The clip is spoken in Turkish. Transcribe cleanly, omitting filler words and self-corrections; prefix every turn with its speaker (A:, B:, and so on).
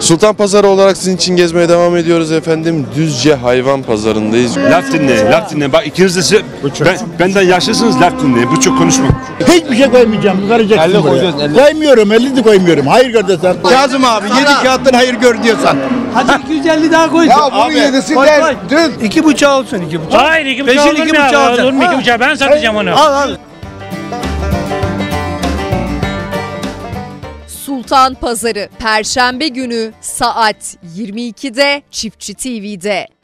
A: Sultan Pazarı olarak sizin için gezmeye devam ediyoruz efendim. Düzce hayvan pazarındayız.
B: Laf dinle. Bak ikiniz de benden yaşlısınız, laf dinle. Bu çok konuşma.
C: Hiçbir şey koymayacağım. Varacaksın buraya. Koymuyorum, 50 de koymuyorum. Hayır gör desen. Kazım abi 7 kağıttan hayır gör diyorsan.
D: Hadi 250 daha koy.
C: Ya bunun yedisi de dün.
D: 2,5 olsun 2,5.
E: Hayır 2,5
D: Peşin
E: olur mu
D: 2,5
E: ya?
D: alacak.
E: Olur mu 2,5? Ben satacağım onu.
D: Al.
F: Sultan Pazarı Perşembe günü saat 22'de Çiftçi TV'de.